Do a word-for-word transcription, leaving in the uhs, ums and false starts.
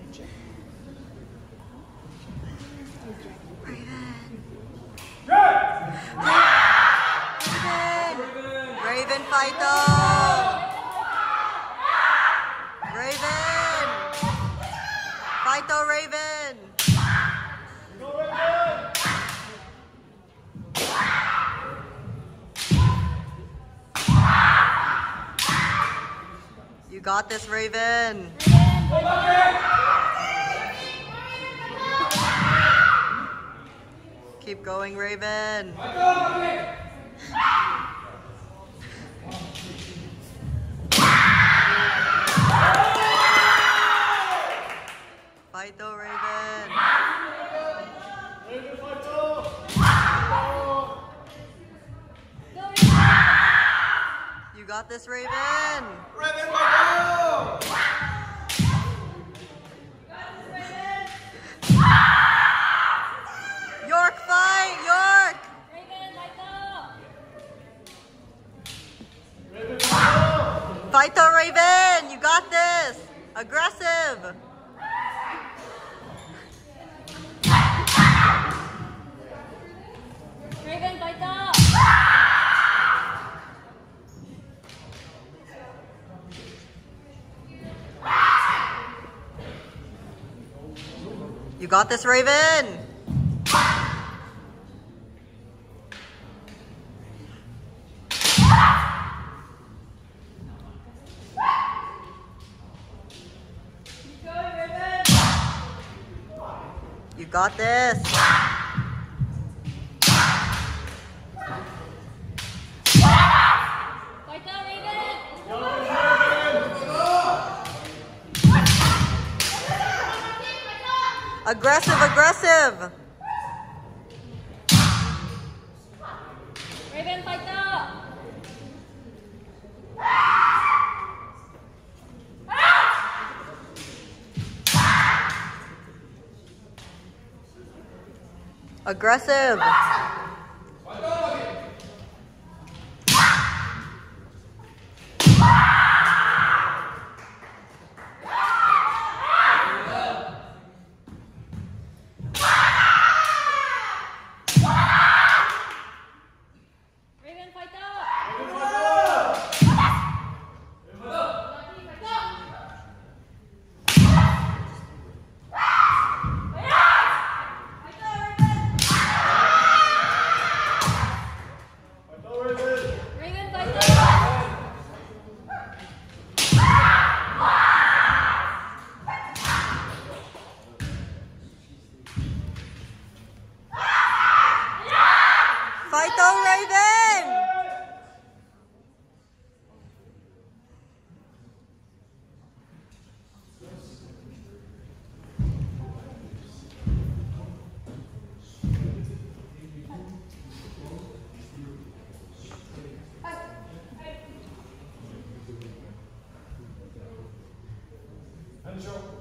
Raven, Fighto! Raven! Fighto, Raven! You got this, Raven! Keep going, Raven! Fighto, Raven! Raven, Fighto! You got this, Raven! Raven, Fighto! York, fight! York! Raven, Fighto! Fighto, Raven! You got this! Aggressive! Raven, Fighto! You got this, Raven! You got this! Fighto, Raven! Aggressive, aggressive! Raven, Fighto! Aggressive! Raven, Fighto! Raven, Fighto! Fighto, Raven! Hands up.